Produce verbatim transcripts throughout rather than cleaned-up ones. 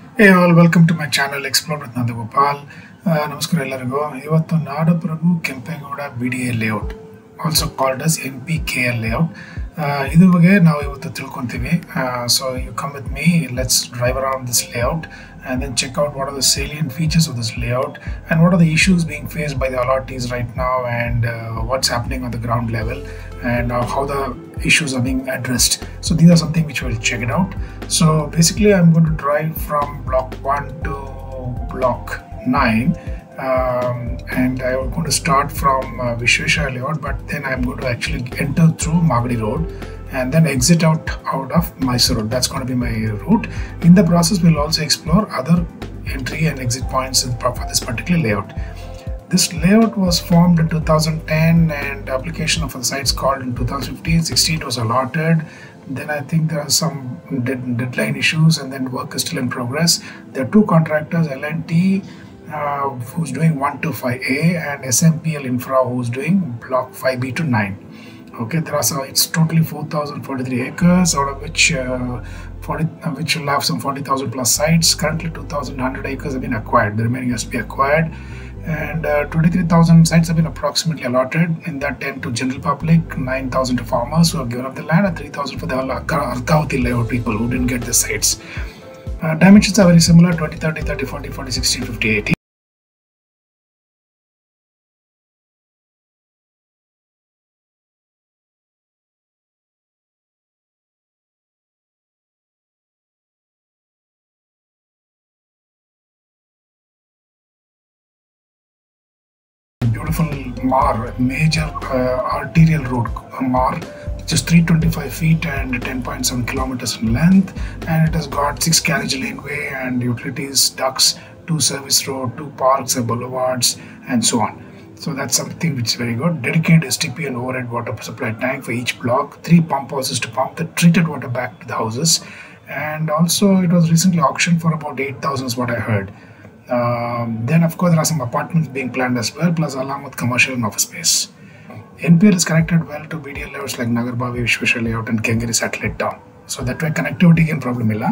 Hey all, welcome to my channel Explore with Nandagopal. Uh, ನಮಸ್ಕಾರ ಎಲ್ಲರಿಗೂ. ಇವತ್ತು Nadaprabhu Kempegowda B D A layout, also called as M P K L layout, ಇದ್ರ ಬಗ್ಗೆ ನಾವು ಇವತ್ತು ತಿಳ್ಕೊಂತೀವಿ. So you come with me, let's drive around this layout and then check out what are the salient features of this layout and what are the issues being faced by the allottees right now, and uh, what's happening on the ground level, and uh, how the issues are being addressed. So these are something which we'll check it out. So basically I'm going to drive from block one to block nine, um, and I'm going to start from uh, Vishweshwara layout, but then I'm going to actually enter through Magadi road and then exit out out of Mysore road. That's going to be my route. In the process, we'll also explore other entry and exit points for this particular layout. This layout was formed in two thousand ten, and application of the sites called in two thousand fifteen sixteen. It was allotted. Then I think there are some dead, deadline issues, and then work is still in progress. There are two contractors, L and T, uh, who's doing one to five A, and S M P L Infra, who's doing block five B to nine. Okay, there are so it's totally four thousand forty-three acres, out of which uh, forty, uh, which will have some forty thousand plus sites. Currently, two thousand one hundred acres have been acquired. The remaining has to be acquired, and uh, twenty-three thousand sites have been approximately allotted. In that, ten to general public, nine thousand to farmers who have given up the land, and three thousand for the Ardhavati layout people who didn't get the sites. Uh, dimensions are very similar: twenty, thirty, thirty, forty, forty, sixty, fifty, eighty. Beautiful Mar, major uh, arterial road, Mar, which is three hundred twenty-five feet and ten point seven kilometers in length, and it has got six carriage laneway and utilities, ducts, two service road, two parks and boulevards, and so on. So that's something which is very good. Dedicated S T P and overhead water supply tank for each block, three pump houses to pump the treated water back to the houses, and also it was recently auctioned for about eight thousand is what I heard. Um, then of course there are some apartments being planned as well, plus along with commercial and office space. N P L is connected well to B D L layouts like Nagarbhavi, Vishweshwara layout and Kengeri satellite town. So that way connectivity can problem illa.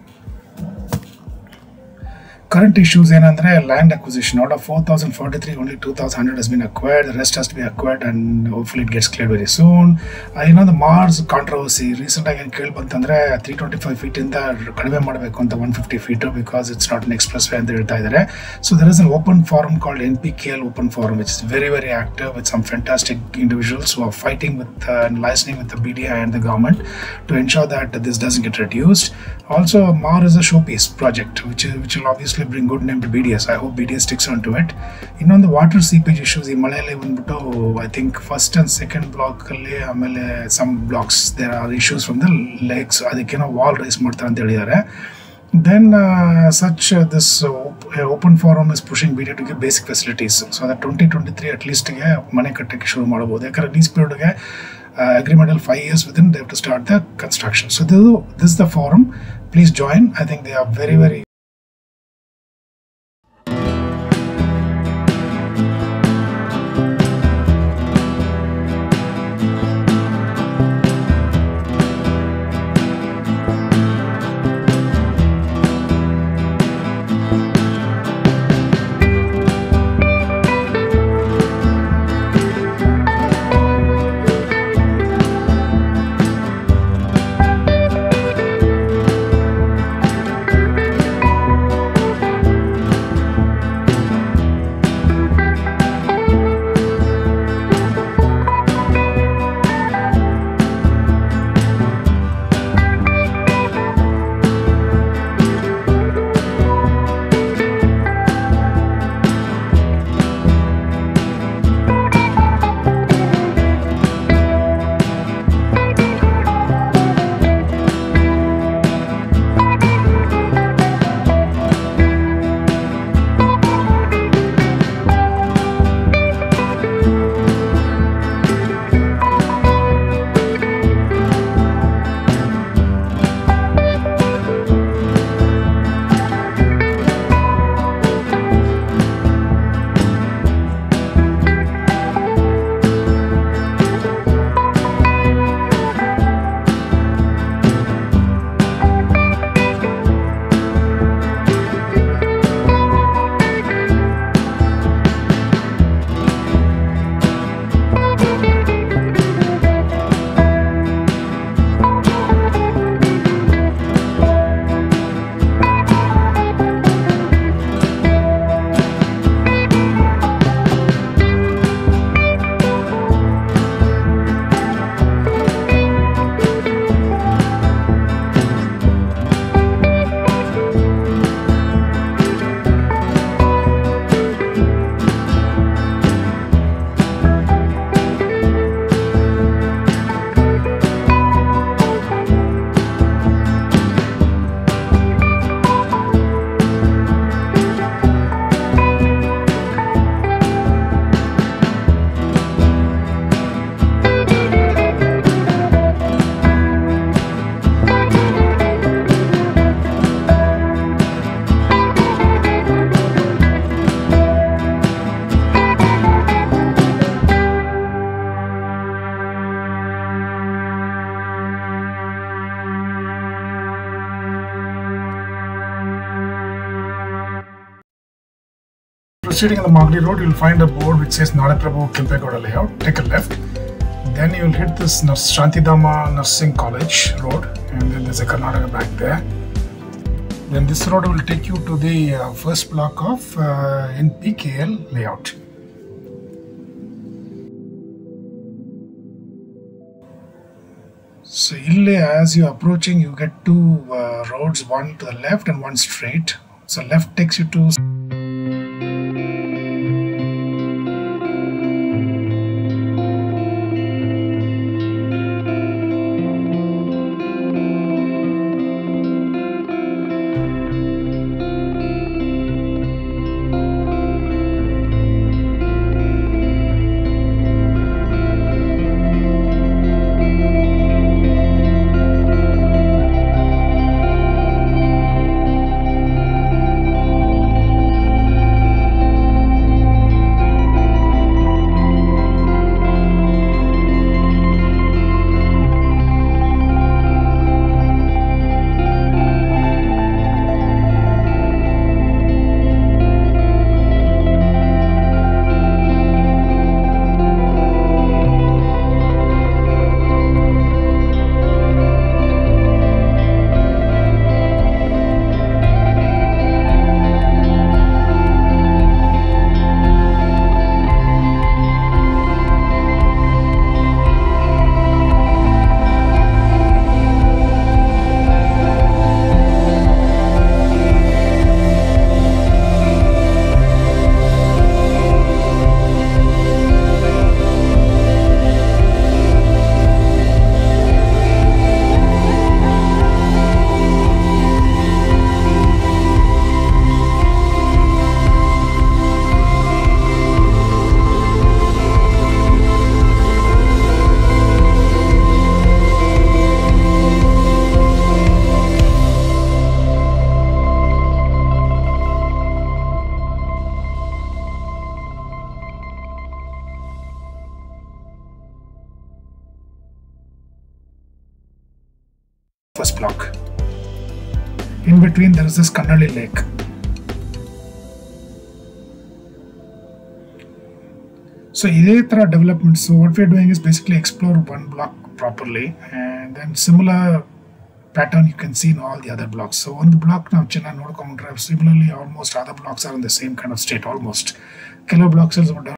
Current issues ಏನಂದ್ರೆ land acquisition. Out of four thousand forty-three, only two thousand one hundred has been acquired. The rest has to be acquired, and hopefully it gets cleared very soon. Uh, you know the Mars controversy. Recent ಆಗಿ ಕೇಳಿ ಬಂತಂದ್ರೆ three hundred twenty-five feet ಇಂದ ಕಡಿಮೆ ಮಾಡಬೇಕು ಅಂತ one hundred fifty feet because it's not an expressway ಅಂತ ಹೇಳ್ತಾ ಇದ್ದಾರೆ. So there is an open forum called N P K L Open Forum, which is very very active with some fantastic individuals who are fighting with uh, and licensing with the B D I and the government to ensure that this doesn't get reduced. Also, Mars is a showpiece project, which is, which will obviously bring good name to B D S. I hope B D S sticks on to it. You know, the water seepage issues in Malayali, I think first and second block, some blocks, there are issues from the lakes. They cannot wall raise more than the Then uh, such uh, this uh, open forum is pushing B D A to give basic facilities. So that twenty twenty-three at least money kattake shuru ಮಾಡಬಹುದು. ಯಾಕಂದ್ರೆ lease period ಗೆ agreement five years within they have to start the construction. So this, this is the forum. Please join. I think they are very very proceeding on the Magadi Road, you'll find a board which says Nadaprabhu Kempegowda Layout. Take a left. Then you'll hit this Shantidama Nursing College Road, and then there's a Karnataka Bank there. Then this road will take you to the uh, first block of uh, N P K L layout. So as you're approaching, you get two uh, roads, one to the left and one straight. So left takes you to first block. In between there is this Kannali Lake. So iday tara development. So what we are doing is basically explore one block properly, and then similar pattern you can see in all the other blocks. So on the block now Chennai Nodkonಡ್ರೆ, similarly almost other blocks are in the same kind of state almost. ಕೆಲವು blocks are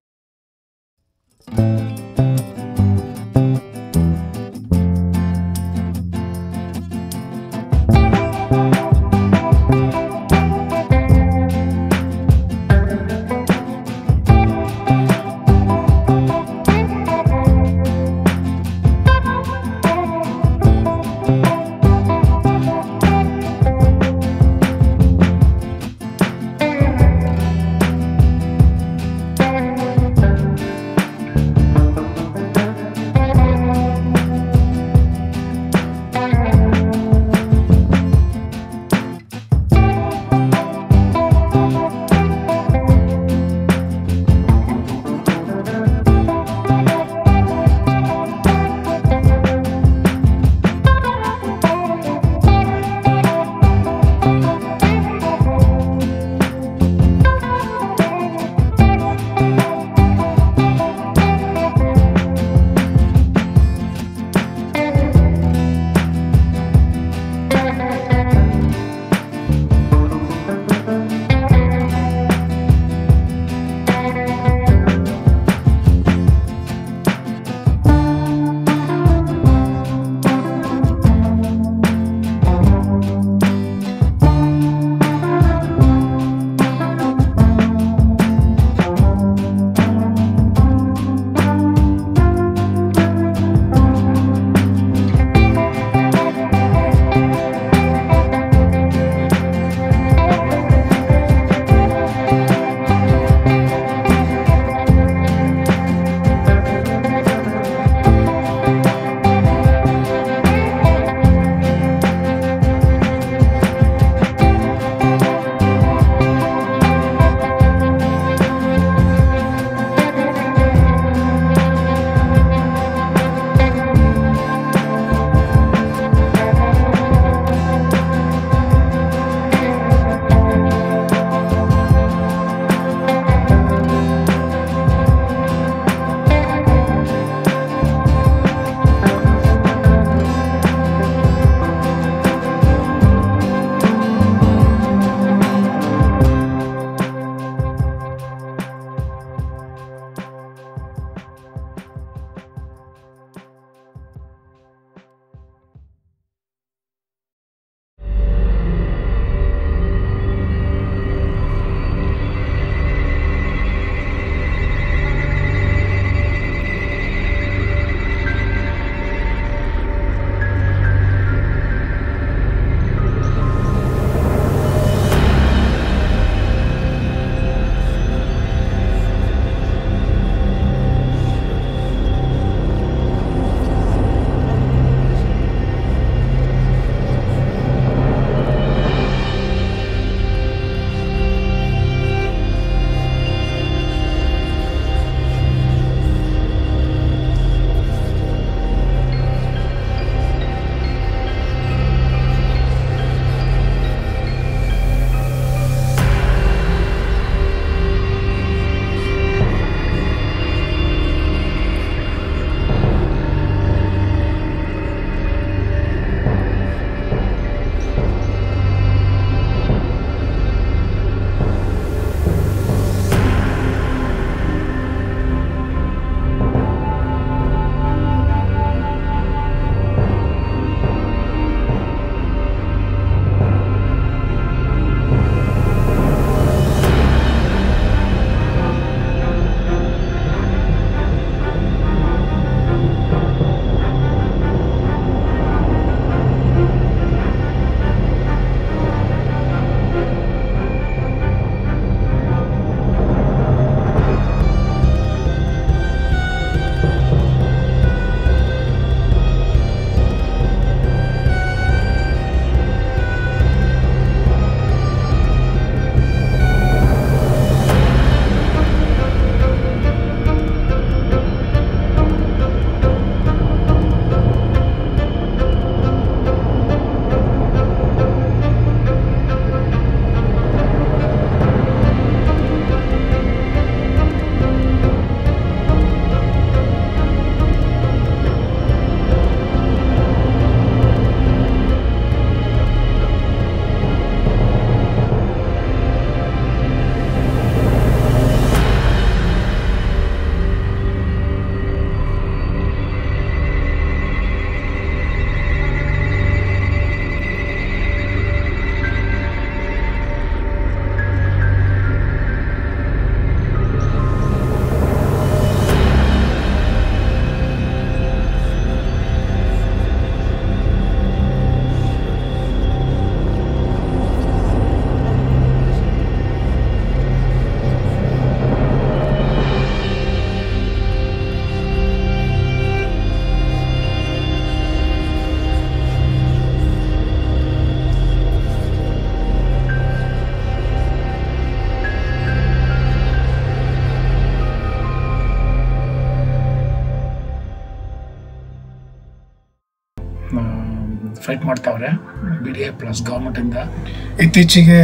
fight ಮಾಡ್ತಾವ್ರೆ B D A plus ಗೌರ್ಮೆಂಟಿಂದ. ಇತ್ತೀಚೆಗೆ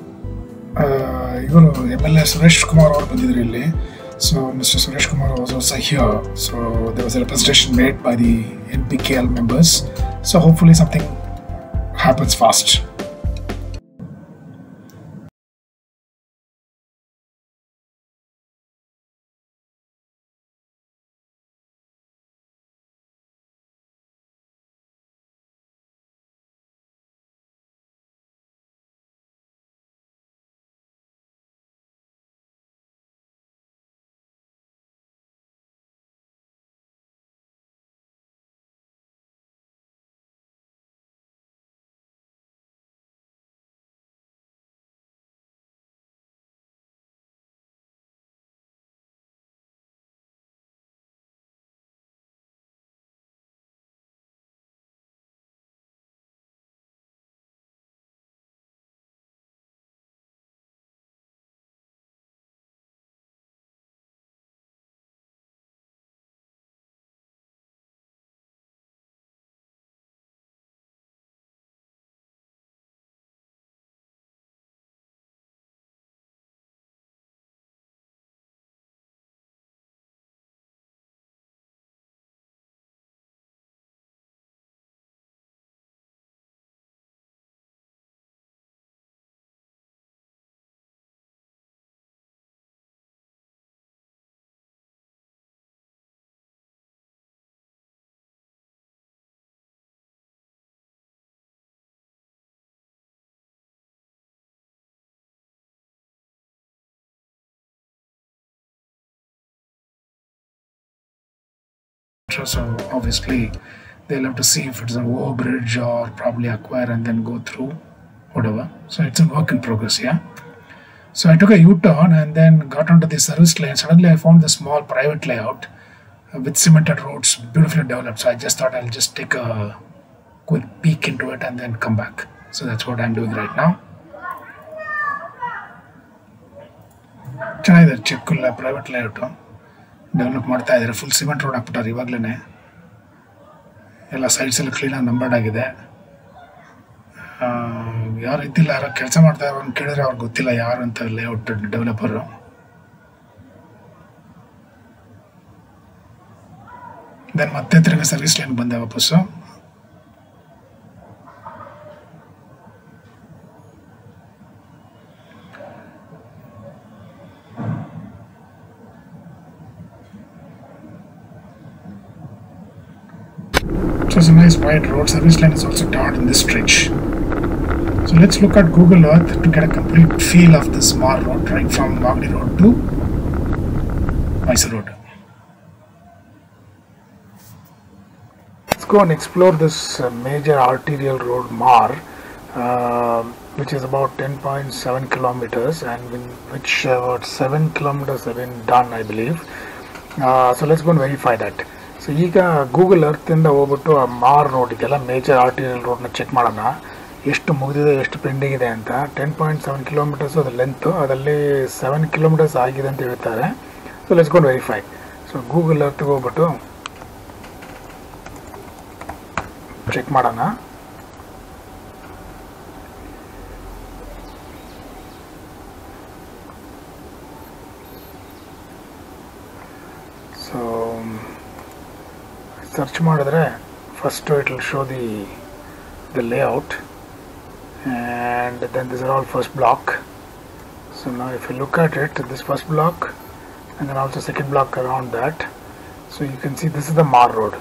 ಇವರು M L A Suresh Kumar ಅವರು ಬಂದಿದ್ರು ಇಲ್ಲಿ. So mister Suresh Kumar was also here. So there was a representation made by the N P K L members. So hopefully something happens fast. So obviously they'll have to see if it's an overbridge or probably acquire and then go through whatever. So it's a work in progress. Yeah. So I took a U-turn and then got onto the service lane. Suddenly I found the small private layout with cemented roads, beautifully developed. So I just thought I'll just take a quick peek into it and then come back. So that's what I'm doing right now. ಚೆನ್ನಾಗಿದೆ ಚಿಕ್ಕಲ್ಲ private layout develop ಮಾಡ್ತಾ ಇದ್ದಾರೆ. Full cement road ಹಾಕ್ಬಿಟ್ಟಾರೆ ಇವಾಗಲೇ. ಎಲ್ಲ sides ಎಲ್ಲ ಕ್ಲೀನಾಗಿ numbered ಆಗಿದೆ. ಯಾರು ಇದ್ದಿಲ್ಲ, ಯಾರೋ ಕೆಲಸ ಮಾಡ್ತಾ ಇರೋರು ಕೇಳಿದ್ರೆ ಅವ್ರಿಗೆ ಗೊತ್ತಿಲ್ಲ ಯಾರು ಅಂತ ಲೇಔಟ್ ಡೆವಲಪರು. ದೆನ್ ಮತ್ತೆ ತಿರ್ಗಿ ಸರ್ವಿಸ್ ಲೈನ್ ಬಂದೆ ವಾಪಸ್ಸು. So it's a nice wide road. Service line is also tarred in this stretch. So let's look at Google Earth to get a complete feel of this Mar road, right from Magadi Road to Mysore Road. Let's go and explore this uh, major arterial road Mar, uh, which is about ten point seven kilometers, and in which uh, about seven kilometers have been done, I believe. Uh, so let's go and verify that. So ಈಗ Google ಅರ್ತಿಂದ ಹೋಗ್ಬಿಟ್ಟು ಆ ಮಾರ್ road ಇದೆಲ್ಲ major arterial ರೋಡ್ನ check ಮಾಡೋಣ, ಎಷ್ಟು ಮುಗಿದಿದೆ ಎಷ್ಟು pending ಇದೆ ಅಂತ. ಟೆನ್ ಪಾಯಿಂಟ್ ಸೆವೆನ್ ಕಿಲೋಮೀಟರ್ಸು ಅದು ಲೆಂತು, ಅದರಲ್ಲಿ ಸೆವೆನ್ ಕಿಲೋಮೀಟರ್ಸ್ ಆಗಿದೆ ಅಂತ ಹೇಳ್ತಾರೆ. So let's go verify. So Google ಅರ್ತ್ಗೆ ಹೋಗ್ಬಿಟ್ಟು ಚೆಕ್ ಮಾಡೋಣ. ಸೊ search ಮಾಡಿದ್ರೆ first it will show the the layout, and then these are all first block. So now if you look at it, this first block and then also second block around that, so you can see this is the Mar road.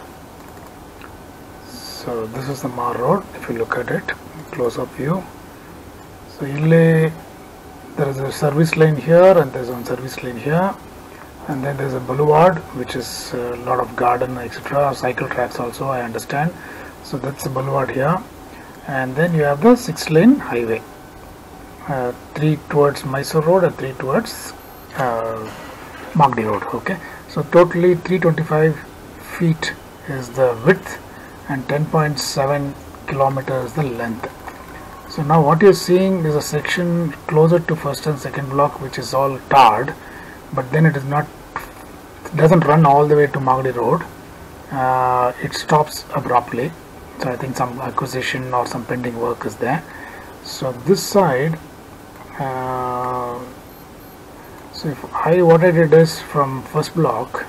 So this is the Mar road if you look at it close up view. So ಇಲ್ಲಿ there is a service lane here and there is one service lane here, and then there's a boulevard which is a lot of garden etc, cycle tracks also I understand. So that's the boulevard here, and then you have the six lane highway, uh, three towards Mysore Road and three towards uh, Magadi Road. Okay, so totally three hundred twenty-five feet is the width and ten point seven kilometers the length. So now what you're seeing is a section closer to first and second block which is all tarred, but then it is not, it doesn't run all the way to Magadi Road. Uh, it stops abruptly So I think some acquisition or some pending work is there. So this side, uh, so if I what I did is from first block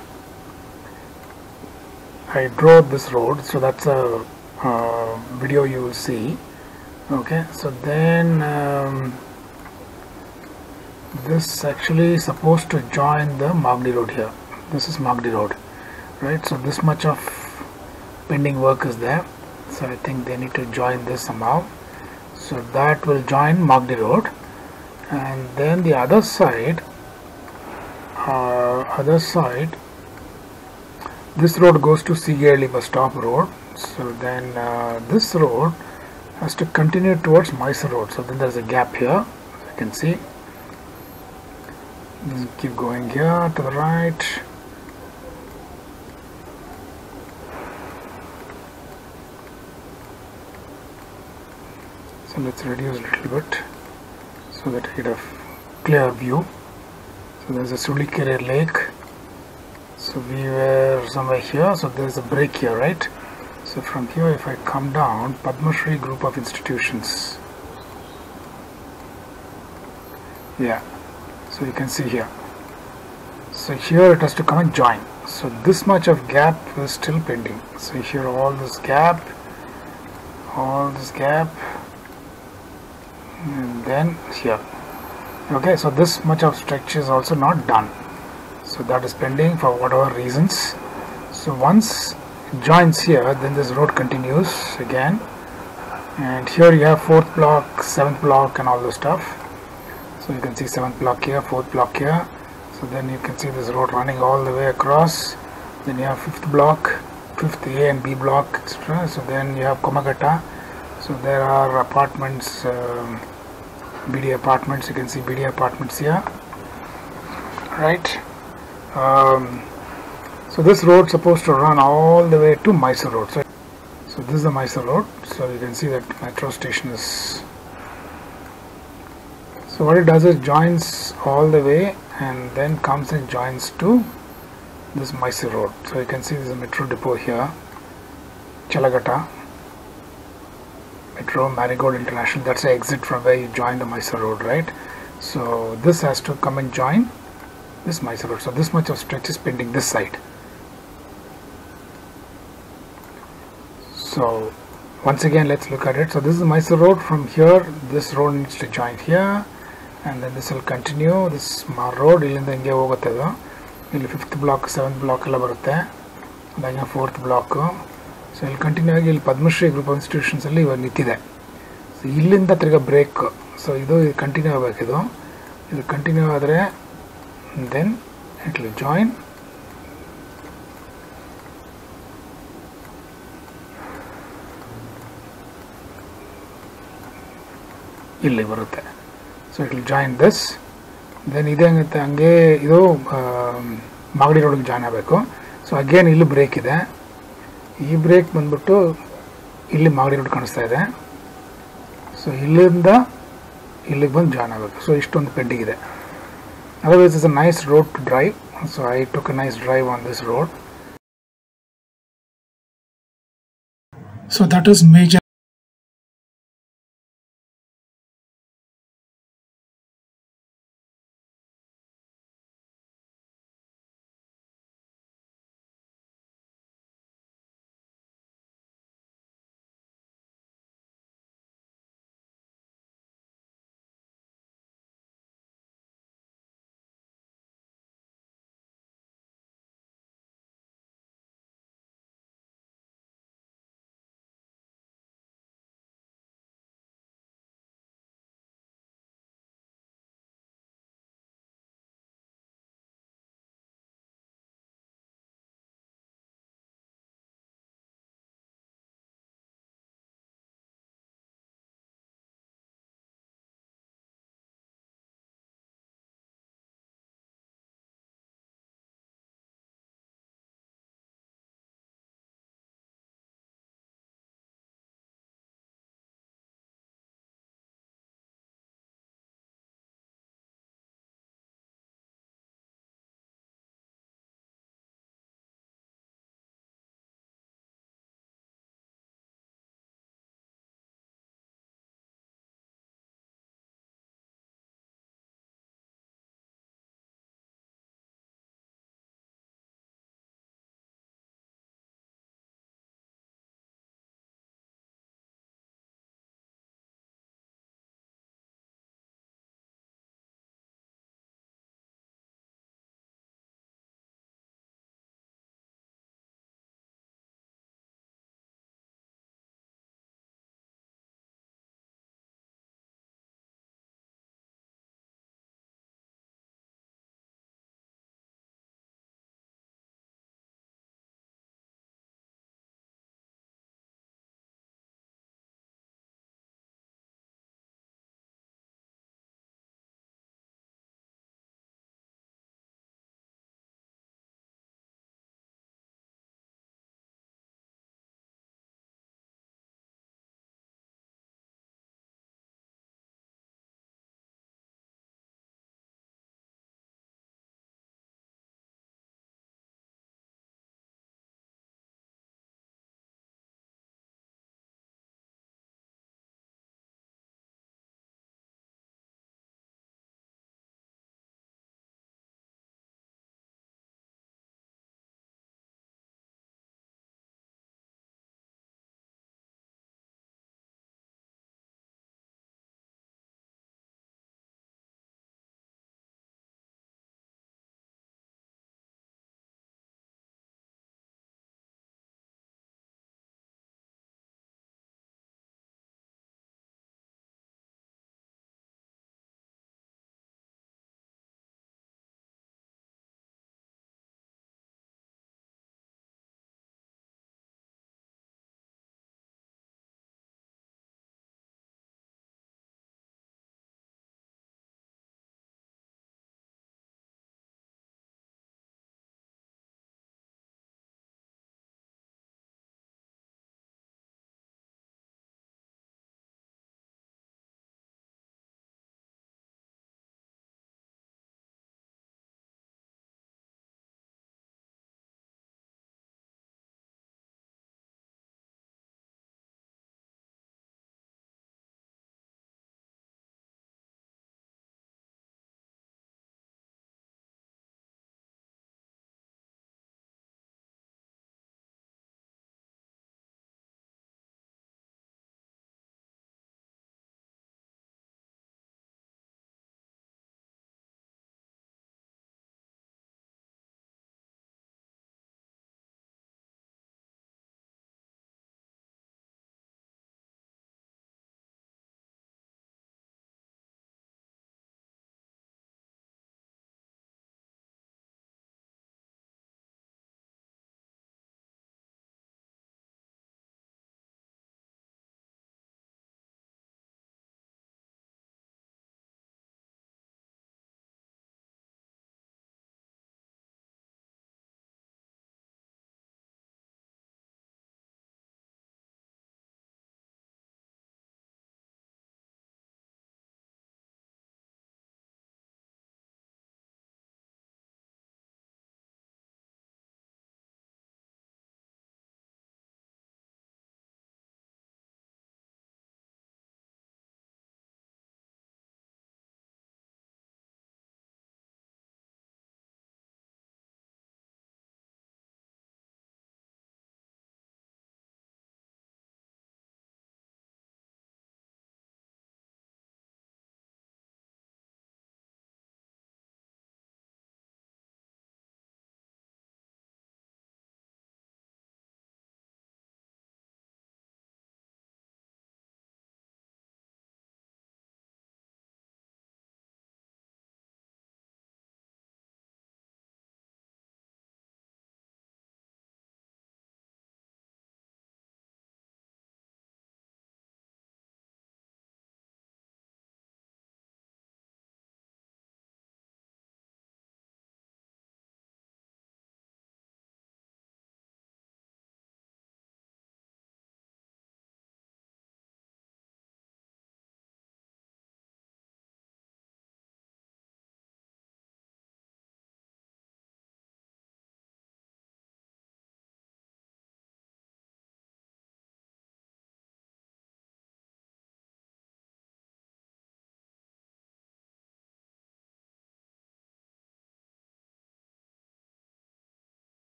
I draw this road, so that's a uh, video you will see. Okay, so then um, this actually is supposed to join the Magdi road here. This is Magdi road, right? So this much of pending work is there, so I think they need to join this somehow. So that will join Magdi road, and then the other side uh, other side this road goes to Sigerli bus stop road. So then uh, this road has to continue towards Mysore road. So then there's a gap here, you can see. Just keep going here to the right. So let's reduce a little bit so that I get a clear view. So there's a Sulikere lake. So we were somewhere here, so there's a break here, right? So from here, if I come down, Padma Shri group of institutions. Yeah, so you can see here. So here it has to come and join. So this much of gap is still pending. So here all this gap, all this gap, and then here. Okay, so this much of stretch is also not done. So that is pending for whatever reasons. So once it joins here, then this road continues again, and here you have fourth block, seventh block and all this stuff. So you can see seventh block here, fourth block here. So then you can see this road running all the way across. Then you have fifth block, fifth A and B block, et cetera. So then you have Komagata. So there are apartments, um, B D apartments. You can see B D apartments here, right? Um, so this road is supposed to run all the way to Mysore road. So, so this is the Mysore road. So you can see that metro station is. So what it does is joins all the way and then comes and joins to this Mysore road. So you can see there's a metro depot here, Chalagata Metro Marigold International. That's the exit from where you join the Mysore road, right? So this has to come and join this Mysore road. So this much of stretch is pending this side. So once again, let's look at it. So this is the Mysore road. From here, this road needs to join here, and then this will continue. This road illinda hinge hogutte idu. Illi fifth block, seventh block ella barutte. Then fourth block. So it will continue agi illi Padma Shri group of institutions alli iva nittide. So illinda tirga break. So idu continue ಆಗಬೇಕು ಇದು. ಇದು continue ಆದರೆ then it will join. ಇಲ್ಲಿ ಬರುತ್ತೆ. So it will join this. Then ಇದೆ ಹಂಗತ್ತೆ ಹಂಗೆ ಇದು ಮಾಗಡಿ ರೋಡ್ಗೆ ಜಾಯ್ನ್ ಆಗಬೇಕು. ಸೊ ಅಗೇನ್ ಇಲ್ಲಿ ಬ್ರೇಕ್ ಇದೆ. ಈ ಬ್ರೇಕ್ ಬಂದ್ಬಿಟ್ಟು ಇಲ್ಲಿ ಮಾಗಡಿ ರೋಡ್ ಕಾಣಿಸ್ತಾ ಇದೆ. ಸೊ ಇಲ್ಲಿಂದ ಇಲ್ಲಿಗೆ ಬಂದು ಜಾಯ್ನ್ ಆಗಬೇಕು. ಸೊ ಇಷ್ಟೊಂದು ಪೆಂಡಿಂಗ್ ಇದೆ. Otherwise, it's a nice road to drive. So I took a nice drive on this road. So that is major.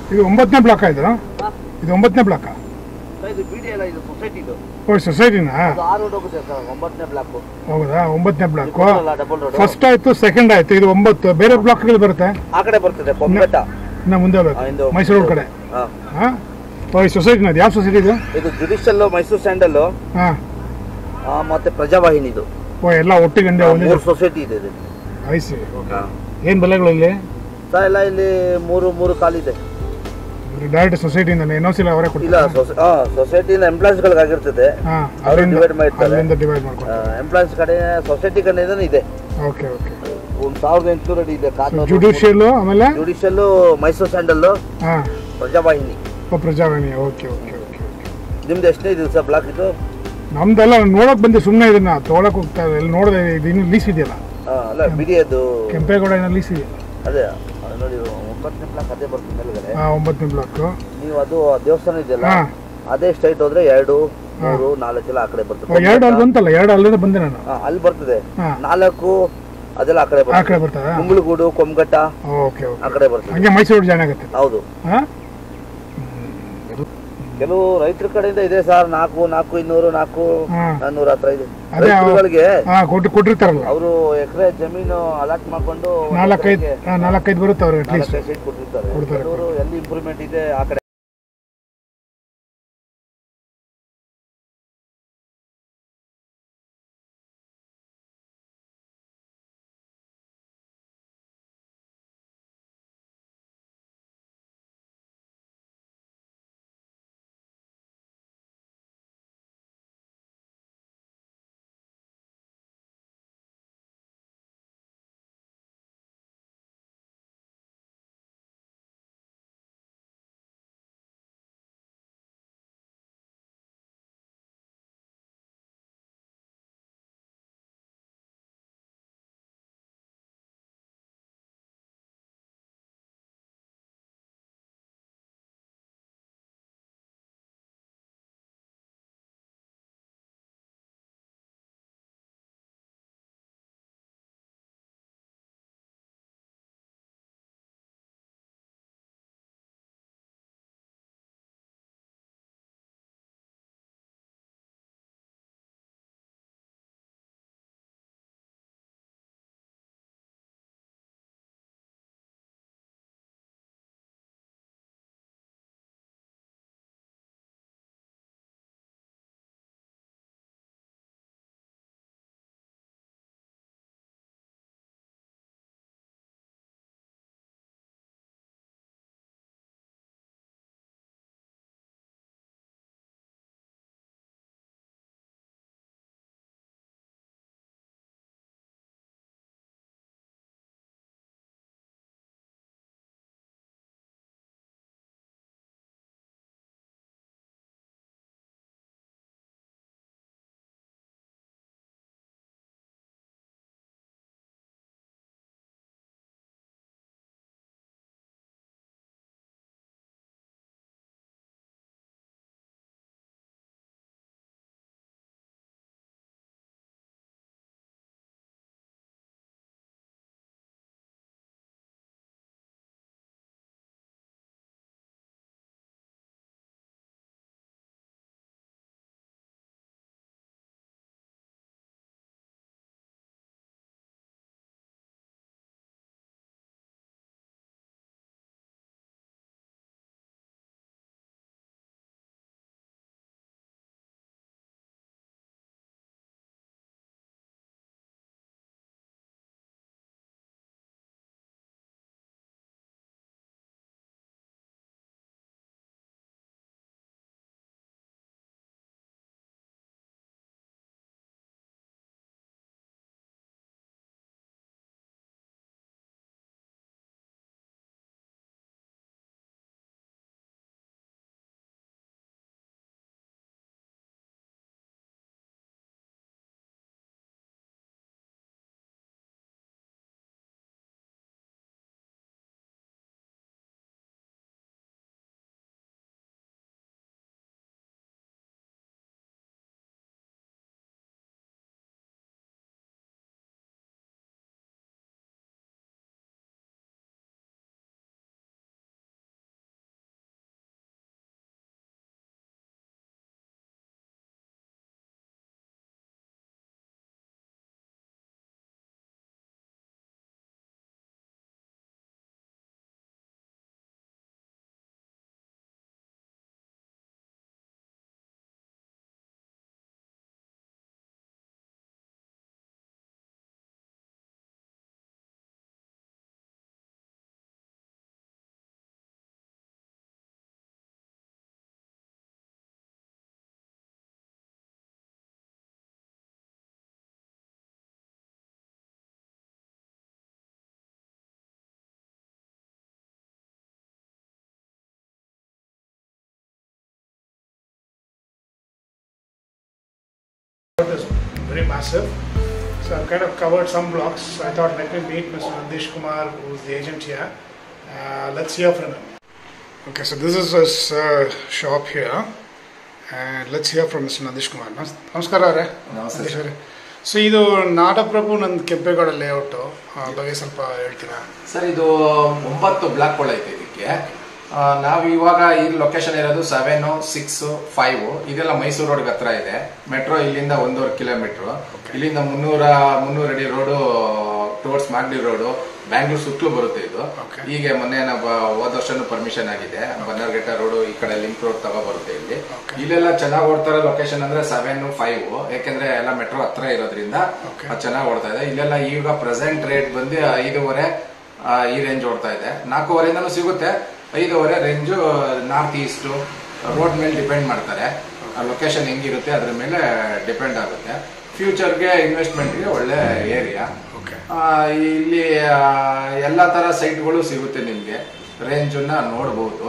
ಇದು ಒಂಬತ್ತನೇ ಬ್ಲಾಕ್ ಇದು ಇದು ಒಂಬತ್ತನೇ ಬ್ಲಾಕ್ ಇದು ಬಿಡಿ ಅಲ್ಲ ಇದು ಸೊಸೈಟಿದು ಓ ಸೊಸೈಟಿನಾ ಅದು ಆ ರೋಡ್ ಹೋಗುತ್ತೆ ಸರ್ ಒಂಬತ್ತನೇ ಬ್ಲಾಕ್ ಹೌದಾ ಒಂಬತ್ತನೇ ಬ್ಲಾಕ್ ಡಬಲ್ ರೋಡ್ ಫಸ್ಟ್ ಆಯ್ತು ಸೆಕೆಂಡ್ ಆಯ್ತು ಇದು ಒಂಬತ್ತು ಬೇರೆ ಬ್ಲಾಕ್ಗಳು ಬರುತ್ತೆ ಆ ಕಡೆ ಬರ್ತದೆ ಕೊಂಬೆಟ್ಟ ಇನ್ನ ಮುಂದೆ ಹೋಗ್ಬೇಕು ಮೈಸೂರು ರೋಡ್ ಕಡೆ ಹಾಂ ಓ ಈ ಸೊಸೈಟಿನ ಯಾವ ಸೊಸೈಟಿ ಇದು ಇದು ಜುಡಿಷಿಯಲ್ ಮೈಸೂರು ಸ್ಯಾಂಡಲ್ ಹಾಂ ಮತ್ತೆ ಪ್ರಜಾವಾಹಿನಿ ಇದು ಓ ಎಲ್ಲ ಒಟ್ಟಿಗೆ ಮೂರು ಸೊಸೈಟಿ ಇದೆ ಇದು ಐಸಿ ಏನು ಬೆಲೆಗಳು ಇಲ್ಲಿ ಸರ್ ಎಲ್ಲ ಇಲ್ಲಿ ಮೂರು ಮೂರು ಕಾಲಿದೆ ಡೈರೆಕ್ಟ್ ಸೊಸೈಟಿಯಿಂದ ಎನ್ ಓ ಸಿ ಅವರೇ ಇಲ್ಲ ಸೊಸೈಟಿಯಿಂದ ಎಂಪ್ಲಾಯ್ಸ್ಗಳಿಗೆ ಆಗಿರ್ತದೆ ಅವರು ಡಿವೈಡ್ ಮಾಡ್ತಾರೆ ಡಿವೈಡ್ ಮಾಡ್ತಾರೆ ಎಂಪ್ಲಾಯ್ಸ್ ಕಡೆ ಸೊಸೈಟಿ ಕಡೆಯಿಂದ ಇದೆ ಓಕೆ ಓಕೆ ಒಂದು ಸಾವಿರದ ಎಂಟುನೂರು ಅಡಿ ಇದೆ ಜುಡಿಷಿಯಲ್ ಆಮೇಲೆ ಜುಡಿಷಿಯಲ್ ಮೈಸೂರು ಸ್ಯಾಂಡಲ್ ಹಾಂ Prajavahini Prajavahini okay okay okay ನಿಮ್ದು ಎಷ್ಟನೇ ಇದು ಸರ್ ಬ್ಲಾಕ್ ಇದು ನಮ್ದೆಲ್ಲ ನೋಡಕ್ ಬಂದು ಸುಮ್ಮನೆ ಇದನ್ನ ತೊಗೊಳಕ್ ಹೋಗ್ತಾ ಇಲ್ಲಿ ನೋಡಿದೆ ಇದು ಇನ್ನು ಲೀಸ್ ಇದೆಯಲ್ಲ ಅಲ್ಲ ಬಿಡಿ ಅದು ಕೆಂಪೇಗೌಡ ಏನೋ ಲೀಸ್ ಇದೆಯಲ್ಲ ಅದೇ ನೋಡಿ ಒಂಬತ್ತನೇ ಬ್ಲಾಕ್ ಅದೇ ಬರ್ತದೆ ಮೇಲ್ಗಡೆ ಹಾಂ ಒಂಬತ್ತನೇ ಬ್ಲಾಕ್ ನೀವು ಅದು ದೇವಸ್ಥಾನ ಇದೆಯಲ್ಲ ಅದೇ ಸ್ಟ್ರೈಟ್ ಹೋದ್ರೆ ಎರಡು ಮೂರು ನಾಲ್ಕು ಎಲ್ಲ ಆ ಕಡೆ ಬರ್ತದೆ ಎರಡು ಅಲ್ಲಿ ಬಂತಲ್ಲ ಎರಡು ಅಲ್ಲಿಂದ ಬಂದೆ ನಾನು ಅಲ್ಲಿ ಬರ್ತದೆ ನಾಲ್ಕು ಅದೆಲ್ಲ ಆ ಕಡೆ ಆ ಕಡೆ ಬರ್ತದೆ ಕುಂಬಳಗೂಡು ಕೊಂಬಘಟ್ಟ ಓಕೆ ಆ ಕಡೆ ಬರ್ತದೆ ಹಂಗೆ ಮೈಸೂರು ಜಾಯ್ನ್ ಆಗುತ್ತೆ ಹೌದು ಕೆಲವು ರೈತರ ಕಡೆಯಿಂದ ಇದೆ ಸರ್ ನಾಲ್ಕು ನಾಲ್ಕು ಇನ್ನೂರು ನಾಲ್ಕು ನಾನ್ನೂರ ಹತ್ರ ಇದೆ ರೈತರುಗಳಿಗೆ ಕೊಟ್ಟಿರ್ತಾರಲ್ಲ ಅವರು ಎಕರೆ ಜಮೀನು ಅಲಾಟ್ ಮಾಡ್ಕೊಂಡು ನಾಲ್ಕೈದು ನಾಲ್ಕೈದು ಬರುತ್ತೆ ಅವ್ರಿಗೆ ಕೊಟ್ಟಿರ್ತಾರೆ ಎಲ್ಲಿ ಇಂಪ್ರೂವ್ಮೆಂಟ್ ಇದೆ ಆ ಕಡೆ Is very massive. So I've kind of covered some blocks. I thought let me meet Mister Nandish Kumar, who's the agent here. Uh, let's hear from him. Okay, so this is his uh, shop here, and let's hear from Mister Nandish Kumar. Namaskara re. Namaste. So ಇದು ನಾಡಪ್ರಭು ನಂದು Kempegowda layout ಬಗ್ಗೆ ಸ್ವಲ್ಪ ಹೇಳ್ತೀರಾ sir? ಇದು ಒಂಬತ್ತು ಬ್ಲಾಕ್ಗಳು ಐತೆ ಇದಕ್ಕೆ. ನಾವು ಇವಾಗ ಈ ಲೊಕೇಶನ್ ಇರೋದು ಸೆವೆನ್ ಸಿಕ್ಸ್ ಫೈವ್ ಇದೆಲ್ಲ ಮೈಸೂರು ರೋಡ್ ಹತ್ರ ಇದೆ. ಮೆಟ್ರೋ ಇಲ್ಲಿಂದ ಒಂದೂವರೆ ಕಿಲೋಮೀಟರ್, ಇಲ್ಲಿಂದ ಮುನ್ನೂರ ಮುನ್ನೂರ ಅಡಿ road towards Magadi road Bangalore ಸುತ್ತಲೂ ಬರುತ್ತೆ ಇದು. ಹೀಗೆ ಮೊನ್ನೆ ನಾವು ಹೋದ ವರ್ಷನೂ ಪರ್ಮಿಷನ್ ಆಗಿದೆ. ಬನ್ನರ್ಘಟ್ಟ ರೋಡು ಈ ಕಡೆ ಲಿಂಕ್ ರೋಡ್ ತಗೋ ಬರುತ್ತೆ ಇಲ್ಲಿ. ಇಲ್ಲೆಲ್ಲ ಚೆನ್ನಾಗಿ ಓಡ್ತಾರ ಲೊಕೇಶನ್ ಅಂದ್ರೆ ಸೆವೆನ್ ಫೈವ್, ಯಾಕೆಂದ್ರೆ ಎಲ್ಲ ಮೆಟ್ರೋ ಹತ್ರ ಇರೋದ್ರಿಂದ ಅದು ಚೆನ್ನಾಗಿ ಓಡ್ತಾ ಇದೆ. ಇಲ್ಲೆಲ್ಲ ಈಗ ಪ್ರೆಸೆಂಟ್ ರೇಟ್ ಬಂದು ಐದೂವರೆ ಈ ರೇಂಜ್ ಓಡ್ತಾ ಇದೆ. ನಾಲ್ಕೂವರೆಯಿಂದನೂ ಸಿಗುತ್ತೆ. ಐದೂವರೆ ರೇಂಜು ನಾರ್ತ್ ಈಸ್ಟ್ ರೋಡ್ ಮೇಲೆ ಡಿಪೆಂಡ್ ಮಾಡ್ತಾರೆ. ಲೊಕೇಶನ್ ಹೆಂಗಿರುತ್ತೆ ಅದ್ರ ಮೇಲೆ ಡಿಪೆಂಡ್ ಆಗುತ್ತೆ. ಫ್ಯೂಚರ್ಗೆ ಇನ್ವೆಸ್ಟ್ಮೆಂಟ್ಗೆ ಒಳ್ಳೆ ಏರಿಯಾ. ಇಲ್ಲಿ ಎಲ್ಲಾ ತರ ಸೈಟ್ಗಳು ಸಿಗುತ್ತೆ ನಿಮ್ಗೆ. ರೇಂಜ್ ನೋಡಬಹುದು.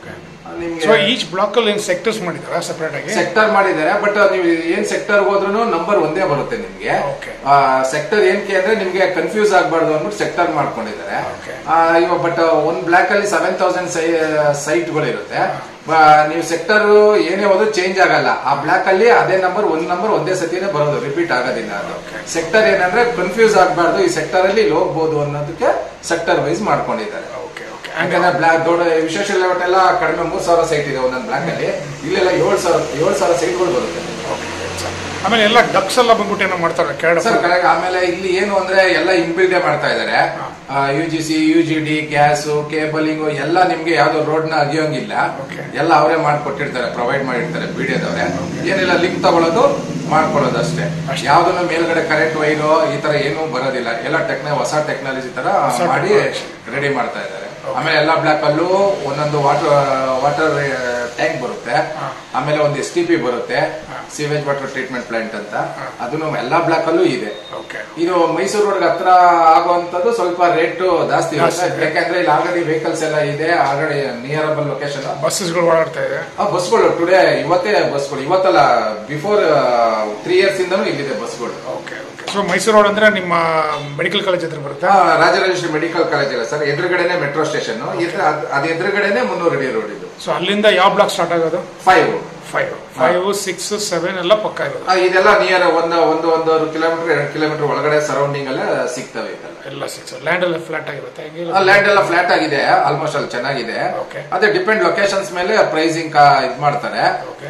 ಈಚ್ ಬ್ಲಾಕ್ ಅಲ್ಲಿ ಸೆಕ್ಟರ್ಸ್ ಮಾಡಿದಾರೆ, ಸೆಪರೇಟ್ ಆಗಿ ಸೆಕ್ಟರ್ ಮಾಡಿದ್ದಾರೆ. ಬಟ್ ನೀವು ಏನ್ ಸೆಕ್ಟರ್ ಹೋದ್ರೂ ನಂಬರ್ ಒಂದೇ ಬರುತ್ತೆ ನಿಮ್ಗೆ. ಸೆಕ್ಟರ್ ಏನಕ್ಕೆ ಅಂದ್ರೆ ನಿಮ್ಗೆ ಕನ್ಫ್ಯೂಸ್ ಆಗ್ಬಾರ್ದು ಅಂದ್ಬಿಟ್ಟು ಸೆಕ್ಟರ್ ಮಾಡ್ಕೊಂಡಿದ್ದಾರೆ ಇವಾಗ. ಬಟ್ ಒಂದ್ ಬ್ಲಾಕ್ ಅಲ್ಲಿ ಸೆವೆನ್ ತೌಸಂಡ್ ಸೈಟ್ ಗಳು ಇರುತ್ತೆ. ನೀವು ಸೆಕ್ಟರ್ ಏನೇ ಹೋದ್ರು ಚೇಂಜ್ ಆಗಲ್ಲ. ಆ ಬ್ಲಾಕ್ ಅಲ್ಲಿ ಅದೇ ನಂಬರ್ ಒಂದ್ ನಂಬರ್ ಒಂದೇ ಸತಿನೇ ಬರೋದು, ರಿಪೀಟ್ ಆಗೋದಿಲ್ಲ ಅದು. ಸೆಕ್ಟರ್ ಏನಂದ್ರೆ ಕನ್ಫ್ಯೂಸ್ ಆಗ್ಬಾರ್ದು, ಈ ಸೆಕ್ಟರ್ ಅಲ್ಲಿ ಇಲ್ಲಿ ಹೋಗ್ಬೋದು ಅನ್ನೋದಕ್ಕೆ ಸೆಕ್ಟರ್ ವೈಸ್ ಮಾಡ್ಕೊಂಡಿದ್ದಾರೆ. ಯಾಕಂದ್ರೆ ಬ್ಲಾಕ್ ದೊಡ್ಡ ವಿಶೇಷ ಲೇಔಟ್ ಎಲ್ಲ ಕಡಿಮೆ ಮೂರ್ ಸಾವಿರ ಸೈಟ್ ಇದೆ ಒಂದೊಂದು ಬ್ಲಾಕ್ ಅಲ್ಲಿ. ಇಲ್ಲೆಲ್ಲ ಏಳು ಸಾವಿರ ಏಳು ಸಾವಿರ ಸೈಟ್ಗಳು ಬರುತ್ತೆ. ಆಮೇಲೆ ಎಲ್ಲ ಡಕ್ಸ್ ಎಲ್ಲ ಬಂದ್ಬಿಟ್ಟು ಏನೋ ಮಾಡ್ತಾರೆ ಸರ್ ಕರೆಕ್ಟ್. ಆಮೇಲೆ ಇಲ್ಲಿ ಏನು ಅಂದ್ರೆ ಎಲ್ಲ ಇನ್ಬಿಲ್ಡೇ ಮಾಡ್ತಾ ಇದಾರೆ. U G C U G D gas cabling ಎಲ್ಲ ನಿಮ್ಗೆ ಯಾವ್ದು ರೋಡ್ ನ ಅಗಿಯೋಂಗಿಲ್ಲ, ಎಲ್ಲ ಅವರೇ ಮಾಡ್ಕೊಟ್ಟಿರ್ತಾರೆ, ಪ್ರೊವೈಡ್ ಮಾಡಿರ್ತಾರೆ ಬಿಡಿಯದವ್ರೆ. ಏನಿಲ್ಲ ಲಿಂಕ್ ತಗೊಳ್ಳೋದು ಮಾಡ್ಕೊಳ್ಳೋದು ಅಷ್ಟೇ. ಯಾವ್ದನ್ನ ಮೇಲ್ಗಡೆ ಕರೆಂಟ್ ವೈರು ಈ ತರ ಏನು ಬರೋದಿಲ್ಲ. ಎಲ್ಲ ಟೆಕ್ನ ಹೊಸ ಟೆಕ್ನಾಲಜಿ ತರ ಮಾಡಿ ರೆಡಿ ಮಾಡ್ತಾ ಇದ್ದಾರೆ. ಆಮೇಲೆ ಎಲ್ಲಾ ಬ್ಲಾಕ್ ಅಲ್ಲೂ ಒಂದೊಂದು ವಾಟರ್ ವಾಟರ್ ಟ್ಯಾಂಕ್ ಬರುತ್ತೆ. ಆಮೇಲೆ ಒಂದು ಎಸ್ ಟಿ ಪಿ ಬರುತ್ತೆ, ಸಿವೇಜ್ ವಾಟರ್ ಟ್ರೀಟ್ಮೆಂಟ್ ಪ್ಲಾಂಟ್ ಅಂತ. ಅದನ್ನು ಎಲ್ಲಾ ಬ್ಲಾಕ್ ಅಲ್ಲೂ ಇದೆ. ಇದು ಮೈಸೂರು ರೋಡ್ ಹತ್ರ ಆಗುವಂತದ್ದು ಸ್ವಲ್ಪ ರೇಟ್ ಜಾಸ್ತಿ ಇರುತ್ತೆ. ಯಾಕಂದ್ರೆ ಇಲ್ಲಿ ಆಲ್ರೆಡಿ ವೆಹಿಕಲ್ಸ್ ಎಲ್ಲ ಇದೆ, ಆಲ್ರೆಡಿ ನಿಯರಬಲ್ ಲೊಕೇಶನ್. ಬಸ್ಗಳು ಓಡಾಡ್ತಾ ಇದೆ. ಬಸ್ಗಳು ಟುಡೇ ಇವತ್ತೇ ಬಸ್ಗಳು ಇವತ್ತಲ್ಲ, ಬಿಫೋರ್ ತ್ರೀ ಇಯರ್ಸ್ ಇಂದನೂ ಇಲ್ಲಿದೆ ಬಸ್ಗಳು. ಸೊ ಮೈಸೂರು ರೋಡ್ ಅಂದ್ರೆ ನಿಮ್ಮ ಮೆಡಿಕಲ್ ಕಾಲೇಜ್ ಹತ್ರ ಬರುತ್ತೆ. ರಾಜರಾಜೇಶ್ವರಿ ಮೆಡಿಕಲ್ ಕಾಲೇಜ್ ಇಲ್ಲ ಸರ್, ಎದುರುಗಡೆನೆ ಮೆಟ್ರೋ ಸ್ಟೇಷನ್. ಅದ್ ಎದುರುಗಡೆನೆ ಮುನ್ನೂರು ಅಡಿ ರೋಡ್ ಇದು. ಸೊ ಅಲ್ಲಿಂದ ಯಾವ ಬ್ಲಾಕ್ ಸ್ಟಾರ್ಟ್ ಆಗೋದು? Five five five six seven ಎಲ್ಲ ಪಕ್ಕ ಇರೋದು. ಇದೆಲ್ಲ ನಿಯರ್ ಒಂದು ಒಂದು ಒಂದೂವರೆ ಕಿಲೋಮೀಟರ್ ಎರಡು ಕಿಲೋಮೀಟರ್ ಒಳಗಡೆ ಸರೌಂಡಿಂಗ್ ಎಲ್ಲ ಸಿಗ್ತವೆ. ಎಲ್ಲ ಸಿಕ್ಸ್ ಲ್ಯಾಂಡ್ ಎಲ್ಲ ಫ್ಲಾಟ್ ಆಗಿರುತ್ತೆ. ಲ್ಯಾಂಡ್ ಎಲ್ಲ ಫ್ಲಾಟ್ ಆಗಿದೆ, ಆಲ್ಮೋಸ್ಟ್ ಅಲ್ಲಿ ಚೆನ್ನಾಗಿದೆ. ಅದೇ ಡಿಪೆಂಡ್ ಲೊಕೇಶನ್ಸ್ ಮೇಲೆ ಪ್ರೈಸಿಂಗ್ ಇದ್ ಮಾಡ್ತಾರೆ.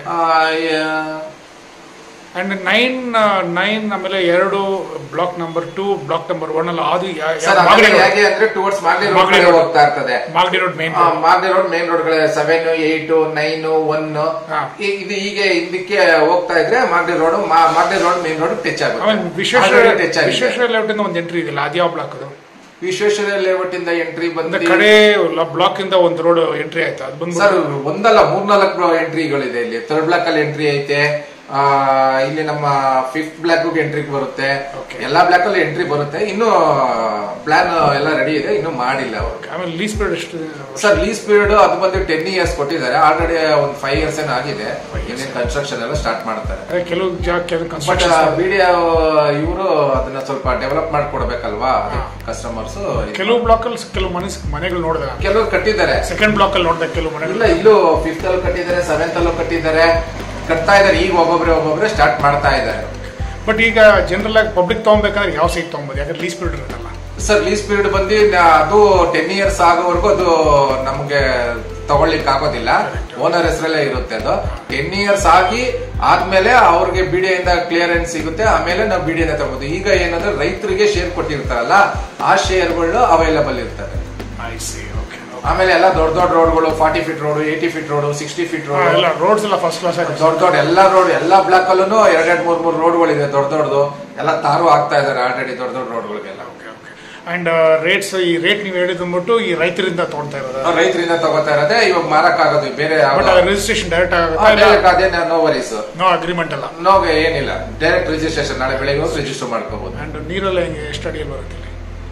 ಅಂಡ್ ನೈನ್ ನೈನ್ ಆಮೇಲೆ ಎರಡು block number two block number one ಅಲ್ಲ, ಅದು ಹೇಗೆ ಅಂದ್ರೆ ಟುವರ್ಡ್ಸ್ ಮಾಗಡಿ ರೋಡ್ ಹೋಗ್ತಾ ಇರ್ತದೆ. Magadi road main Magadi road main road seven eight nine one ಇದು ಹೀಗೆ ಇದಕ್ಕೆ ಹೋಗ್ತಾ ಇದ್ರೆ Magadi road Magadi road main road touch ಆಗುತ್ತೆ. ವಿಶ್ವೇಶ್ವರ ಲೇಔಟ್ ಇಂದ ಒಂದು ಎಂಟ್ರಿ ಇದೆಯಲ್ಲ, ಅದು ಯಾವ ಬ್ಲಾಕ್ ಅದು? ವಿಶ್ವೇಶ್ವರ ಲೇಔಟ್ ಇಂದ ಎಂಟ್ರಿ ಬಂದ ಕಡೆ ಬ್ಲಾಕ್ ಇಂದ ಒಂದು ರೋಡ್ ಎಂಟ್ರಿ ಆಯ್ತು. ಅದು ಬಂದು ಸರ್ ಒಂದಲ್ಲ ಮೂರ್ನಾಲ್ಕು ಎಂಟ್ರಿಗಳಿದೆ ಇಲ್ಲಿ. ಥರ್ಡ್ ಬ್ಲಾಕ್ ಅಲ್ಲಿ ಎಂಟ್ರಿ ಐತೆ. ಇಲ್ಲಿ ನಮ್ಮ ಫಿಫ್ತ್ ಬ್ಲಾಕ್ ಎಂಟ್ರಿ ಬರುತ್ತೆ. ಎಲ್ಲಾ ಬ್ಲಾಕ್ ಅಲ್ಲಿ ಎಂಟ್ರಿ ಬರುತ್ತೆ. ಇನ್ನು ಪ್ಲಾನ್ ಎಲ್ಲ ರೆಡಿ ಇದೆ, ಇನ್ನು ಮಾಡಿಲ್ಲ ಅವರು. ಆಮೇಲೆ ಲೀಸ್ ಪೀರಿಯಡ್ ಎಷ್ಟು ಸರ್? ಲೀಸ್ ಪೀರಿಯಡ್ ಅದು ಬಂದು ಟೆನ್ ಇಯರ್ಸ್ ಕೊಟ್ಟಿದ್ದಾರೆ. ಆಲ್ರೆಡಿ ಒಂದು ಫೈವ್ ಇಯರ್ಸ್ ಏನೋ ಆಗಿದೆ. ಏನೇನು ಕನ್ಸ್ಟ್ರಕ್ಷನ್ ಎಲ್ಲ ಸ್ಟಾರ್ಟ್ ಮಾಡ್ತಾರೆ. ಕೆಲವು ಬಟ್ ಬಿಡಿಯೋ ಇವರು ಅದನ್ನ ಸ್ವಲ್ಪ ಡೆವಲಪ್ ಮಾಡ್ಕೊಡ್ಬೇಕಲ್ವಾ ಕಸ್ಟಮರ್ಸ್. ಕೆಲವು ಬ್ಲಾಕ್ ಅಲ್ಲಿ ಕೆಲವು ಮನೆ ಮನೆಗಳು ನೋಡಿದ್ರೆ ಕೆಲವರು ಕಟ್ಟಿದ್ದಾರೆ. ಸೆಕೆಂಡ್ ಬ್ಲಾಕ್ ಅಲ್ಲಿ ನೋಡಿದೆ ಕೆಲವು ಮನೆ ಇಲ್ಲ, ಇಲ್ಲೂ ಫಿಫ್ತ್ ಅಲ್ಲಿ ಕಟ್ಟಿದ್ದಾರೆ, ಸೆವೆಂತ್ ಅಲ್ಲೂ ಕಟ್ಟಿದ್ದಾರೆ, ಕಟ್ತಾ ಇದಾರೆ. ಈಗ ಒಬ್ಬೊಬ್ರೆ ಒಬ್ಬೊಬ್ರೆ ಸ್ಟಾರ್ಟ್ ಮಾಡ್ತಾ ಇದ್ದಾರೆ. ಬಟ್ ಈಗ ಜನರಲ್ ಆಗಿ ಪಬ್ಲಿಕ್ ತಗೊಬೇಕಂದ್ರೆ ಯಾವ ಸೈಟ್ ತಗೊಬೋದು? ಯಾಕಂದ್ರೆ ಲೀಸ್ ಪೀರಿಯಡ್ ಇರುತ್ತಲ್ಲ ಸರ್. ಲೀಸ್ ಪೀರಿಯಡ್ ಬಂದು ಅದು ಟೆನ್ ಇಯರ್ಸ್ ಆಗೋವರೆಗೂ ಅದು ನಮ್ಗೆ ತಗೊಳ್ಲಿಕ್ಕೆ ಆಗೋದಿಲ್ಲ. ಓನರ್ ಹೆಸರಲ್ಲೇ ಇರುತ್ತೆ ಅದು. ಟೆನ್ ಇಯರ್ಸ್ ಆಗಿ ಆದ್ಮೇಲೆ ಅವ್ರಿಗೆ ಬಿಡಿಯಿಂದ ಕ್ಲಿಯರೆನ್ಸ್ ಸಿಗುತ್ತೆ. ಆಮೇಲೆ ನಾವು ಬಿಡಿಯಿಂದ ತಗೋಬಹುದು. ಈಗ ಏನಂದ್ರೆ ರೈತರಿಗೆ ಶೇರ್ ಕೊಟ್ಟಿರ್ತಾರಲ್ಲ, ಆ ಶೇರ್ಗಳು ಅವೈಲಬಲ್ ಇರ್ತವೆ. ಆಮೇಲೆ ಎಲ್ಲ ದೊಡ್ಡ ದೊಡ್ಡ ರೋಡ್ಗಳು, forty feet road, eighty feet road, sixty feet road, roads ಎಲ್ಲ ಫಸ್ಟ್ ಕ್ಲಾಸ್ ದೊಡ್ಡ ದೊಡ್ಡ ಎಲ್ಲ ರೋಡ್, ಎಲ್ಲಾ ಬ್ಲಾಕ್ ಅಲ್ಲೂ ಎರಡೆರಡು ಮೂರ್ ಮೂರ್ ರೋಡ್ಗಳಿದೆ ದೊಡ್ಡ ದೊಡ್ಡದು. ಎಲ್ಲ ತಾರು ಆಗ್ತಾ ಇದಾರೆ ಆಲ್ರೆಡಿ ದೊಡ್ಡ ದೊಡ್ಡ ರೋಡ್ಗಳಿಗೆಲ್ಲ. ಅಂಡ್ ರೇಟ್ಸ್, ಈ ರೇಟ್ ನೀವು ಹೇಳಿದ್ಬಿಟ್ಟು ಈ ರೈತರಿಂದ ತಗೊಳ್ತಾ ಇರೋದು? ರೈತರಿಂದ ತಗೋತಾ ಇರೋದೇ. ಇವಾಗ ಮಾರಕ್ ಆಗೋದು ಬೇರೆ. ರಿಜಿಸ್ಟ್ರೇಷನ್ ಡೈರೆಕ್ಟ್ ಆಗುತ್ತೆ? ಅದೇ ನೋ ವರೀಸ್, ನೋ ಅಗ್ರಿಮೆಂಟ್ ಅಲ್ಲ, ನೋ ಏನಿಲ್ಲ. ಡೈರೆಕ್ಟ್ ರಿಜಿಸ್ಟ್ರೇಷನ್ ನಾಳೆ ಬೆಳಿಗ್ಗೆ ಹೋಗಿ ರಿಜಿಸ್ಟರ್ ಮಾಡ್ಕೋಬಹುದು. ಅಂಡ್ ನೀರೆಲ್ಲ ಹೆಂಗೆ ಎಷ್ಟು ಅಡಿಯಲ್ಲಿ ಬರುತ್ತೆ?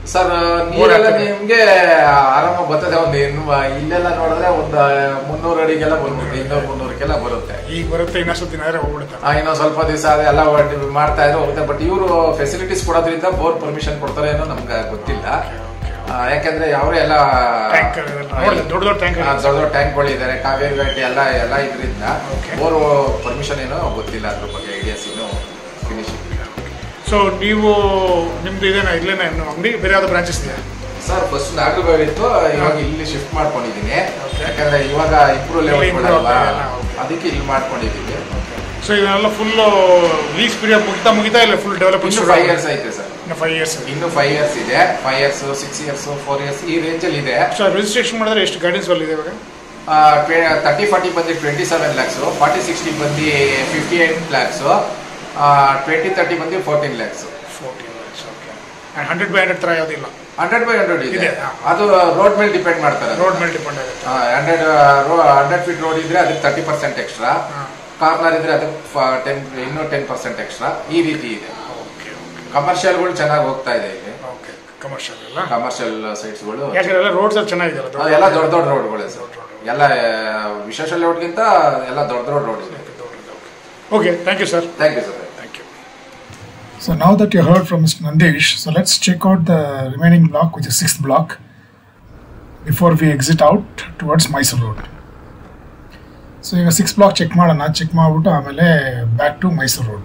ಸರ್ ನೀರೆಲ್ಲ ನಿಮ್ಗೆ ಆರಾಮಾಗಿ ಬರ್ತದೆ. ಒಂದು ಇನ್ನು ಇಲ್ಲೆಲ್ಲ ನೋಡಿದ್ರೆ ಒಂದು ಮುನ್ನೂರು ಅಡಿಗೆಲ್ಲ ಬರುತ್ತೆ, ಇನ್ನೂರು ಮುನ್ನೂರಕ್ಕೆಲ್ಲ ಬರುತ್ತೆ. ಈಗ ಬರುತ್ತೆ, ಇನ್ನೊಂದು ದಿನ ಆದ್ರೆ ಹೋಗ್ಬಿಡುತ್ತೆ. ಇನ್ನೊಂದ್ ಸ್ವಲ್ಪ ದಿವಸ ಎಲ್ಲ ಮಾಡ್ತಾ ಇದ್ರೆ ಹೋಗುತ್ತೆ. ಬಟ್ ಇವರು ಫೆಸಿಲಿಟೀಸ್ ಕೊಡೋದ್ರಿಂದ ಬೋರ್ ಪರ್ಮಿಷನ್ ಕೊಡ್ತಾರೆ ಏನೋ ನಮ್ಗೆ ಗೊತ್ತಿಲ್ಲ. ಯಾಕಂದ್ರೆ ಅವರೇ ಎಲ್ಲ ದೊಡ್ಡ ದೊಡ್ಡ ಟ್ಯಾಂಕ್ ದೊಡ್ಡ ದೊಡ್ಡ ಟ್ಯಾಂಕ್ಗಳು ಇದಾರೆ, ಕಾವೇರಿ ಗಟ್ಟಿ ಎಲ್ಲ ಎಲ್ಲ ಇದರಿಂದ ಬೋರ್ ಪರ್ಮಿಷನ್ ಏನೋ ಗೊತ್ತಿಲ್ಲ, ಅದ್ರ ಬಗ್ಗೆ ಐಡಿಯಾಸ್ ಏನು ಫಿನಿಶಿಂಗ್. ಸೊ ನೀವು ನಿಮ್ದು ಇದೇನಾ ಇಲ್ಲೇನ ಅಂಗಡಿ ಬೇರೆ ಯಾವ್ದು ಬ್ರಾಂಚಸ್ ಇದೆಯಾ? ಸರ್ ಫಸ್ಟ್ ನಾಗರಬಾವಿ ಇತ್ತು, ಇವಾಗ ಇಲ್ಲಿ ಶಿಫ್ಟ್ ಮಾಡ್ಕೊಂಡಿದ್ದೀನಿ. ಯಾಕಂದ್ರೆ ಇವಾಗ ಇಬ್ರು ಲೆವೆಲ್ ಅದಕ್ಕೆ ಇಲ್ಲಿ ಮಾಡ್ಕೊಂಡಿದ್ದೀನಿ. ಸೊ ಇದನ್ನೆಲ್ಲ ಫುಲ್ ಲೀಸ್ ಪೀರಿಯಡ್ ಮುಗಿತಾ ಮುಗಿತಾ ಇಲ್ಲ ಫುಲ್ ಡೆವಲಪ್ಮೆಂಟ್? ಇನ್ನು ಫೈವ್ ಇಯರ್ಸ್ ಐತೆ ಸರ್. ಇನ್ನು ಫೈವ್ ಇಯರ್ಸ್ ಇನ್ನು ಫೈವ್ ಇಯರ್ಸ್ ಇದೆ. Five years six years four years ಈ ರೇಂಜ್ ಅಲ್ಲಿ ಇದೆ. ಸೊ ರಿಜಿಸ್ಟ್ರೇಷನ್ ಮಾಡಿದ್ರೆ ಎಷ್ಟು ಗೈಡೆನ್ಸ್ ಇದೆ ಇವಾಗ? ತರ್ಟಿ ಫಾರ್ಟಿ ಬಂದು twenty seven lakhs, forty sixty ಬಂದು fifty eight lakhs, twenty thirty ಬಂದು fourteen lakhs. Fourteen lakhs okay. And hundred by hundred ಥರ ಯಾವುದಿಲ್ಲ? ಹಂಡ್ರೆಡ್ ಬೈ ಹಂಡ್ರೆಡ್ ಇದೆ, ಅದು ರೋಡ್ ಮೇಲೆ ಡಿಪೆಂಡ್ ಮಾಡ್ತಾರೆ. ರೋಡ್ ಮೇಲೆ ಡಿಪೆಂಡ್ ಆಗುತ್ತೆ. ಹಂಡ್ರೆಡ್ ಹಂಡ್ರೆಡ್ ಫೀಟ್ ರೋಡ್ ಇದ್ರೆ ಅದಕ್ಕೆ ತರ್ಟಿ ಪರ್ಸೆಂಟ್ ಎಕ್ಸ್ಟ್ರಾ, ಕಾರ್ನರ್ ಇದ್ರೆ ಅದಕ್ಕೆ ಟೆನ್ ಇನ್ನೂ ಟೆನ್ ಪರ್ಸೆಂಟ್ ಎಕ್ಸ್ಟ್ರಾ, ಈ ರೀತಿ ಇದೆ. ಕಮರ್ಷಿಯಲ್ಗಳು ಚೆನ್ನಾಗಿ ಹೋಗ್ತಾ ಇದೆ ಇಲ್ಲಿ. ಕಮರ್ಷಿಯಲ್ ಎಲ್ಲ ಕಮರ್ಷಿಯಲ್ ಸೈಟ್ಸ್ಗಳು ಯಾಕೆಂದ್ರೆ ರೋಡ್ಸ್ ಚೆನ್ನಾಗಿದೆ, ಎಲ್ಲ ದೊಡ್ಡ ದೊಡ್ಡ ರೋಡ್ಗಳೇ ಸರ್. ಎಲ್ಲ ವಿಶೇಷ ಲೇಔಟ್ಗಿಂತ ಎಲ್ಲ ದೊಡ್ಡ ದೊಡ್ಡ ರೋಡ್ ಇದೆ. Okay, thank you sir. Thank you sir. Thank you. So now that you heard from Mister Nandesh, so let's check out the remaining block, which is sixth block, before we exit out towards Mysore Road. So ಈಗ six block check ಮಾಡೋಣ. Check ಮಾಡಿಬಿಟ್ಟು ಆಮೇಲೆ back to Mysuru road.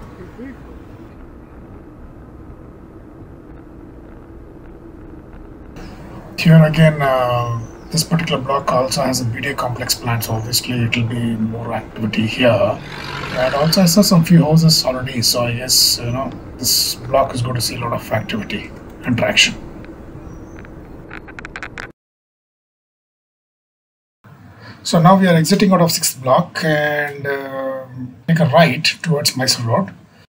Here again, uh, this particular block also has a B D A complex plan, so obviously it will be more activity here. And also I saw some few houses already, so I guess you know this block is going to see a lot of activity and traction. So now we are exiting out of sixth block and uh, make a right towards Mysore Road.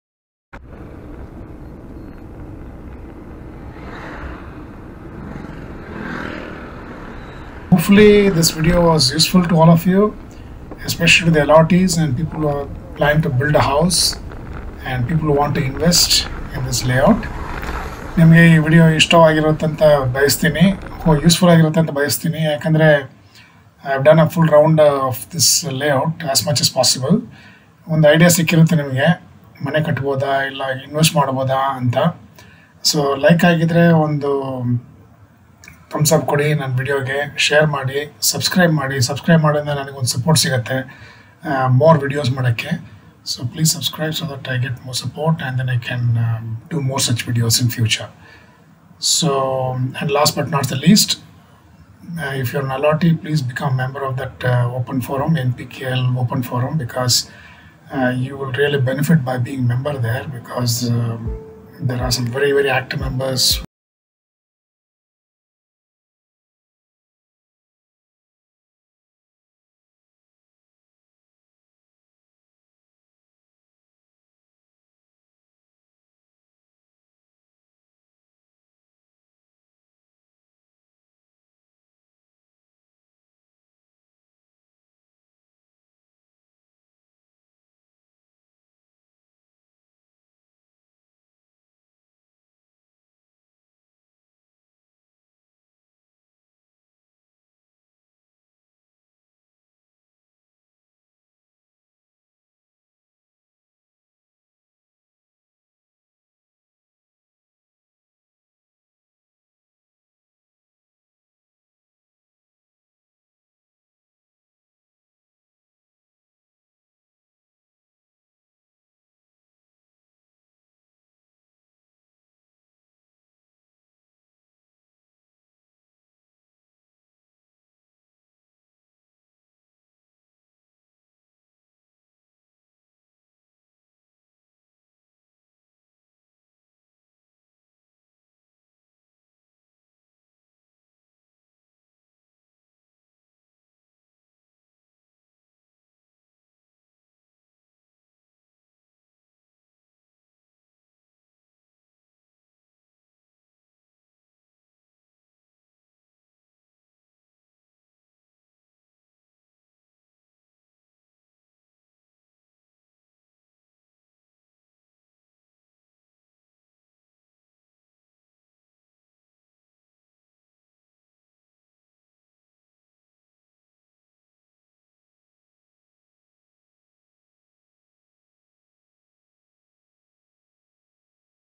Hopefully this video was useful to all of you, especially to the L R Ts and people who are planning to build a house and people who want to invest in this layout. ನಿಮಗೆ ಈ video ಇಷ್ಟವಾಗಿರುತ್ತೆ ಅಂತ ಬಯಸ್ತೀನಿ, useful ಆಗಿರುತ್ತೆ ಅಂತ ಬಯಸ್ತೀನಿ. ಯಾಕಂದರೆ I have done a full round of this layout as much as possible. ಒಂದು idea ಸಿಕ್ಕಿರುತ್ತೆ ನಿಮಗೆ, ಮನೆ ಕಟ್ಬೋದಾ ಇಲ್ಲ ಇನ್ವೆಸ್ಟ್ ಮಾಡ್ಬೋದಾ ಅಂತ. ಸೊ ಲೈಕ್ ಆಗಿದ್ರೆ ಒಂದು ಥಮ್ಸ್ ಅಪ್ ಕೊಡಿ ನನ್ನ ವಿಡಿಯೋಗೆ, ಶೇರ್ ಮಾಡಿ, ಸಬ್ಸ್ಕ್ರೈಬ್ ಮಾಡಿ. ಸಬ್ಸ್ಕ್ರೈಬ್ ಮಾಡೋದ್ರಿಂದ ನನಗೊಂದು ಸಪೋರ್ಟ್ ಸಿಗುತ್ತೆ ಮೋರ್ ವಿಡಿಯೋಸ್ ಮಾಡೋಕ್ಕೆ. So please subscribe so that I get more support and then I can do more such videos in future. So and last but not the least, Uh, if you're an L R T, please become a member of that uh, open forum, N P K L open forum, because uh, you will really benefit by being a member there, because uh, there are some very, very active members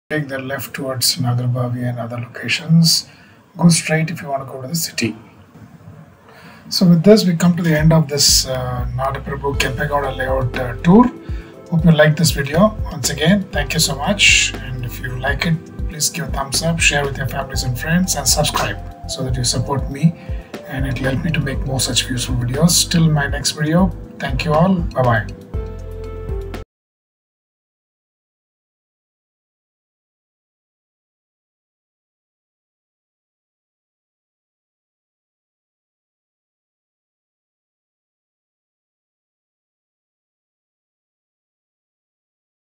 take the left towards Nagarbavi and other locations. Go straight if you want to go to the city. So with this, we come to the end of this uh, Nadaprabhu Kempegowda layout uh, tour. Hope you liked this video. Once again, thank you so much. And if you like it, please give a thumbs up, share with your families and friends, and subscribe so that you support me and it will help me to make more such useful videos. Till my next video, thank you all. Bye-bye.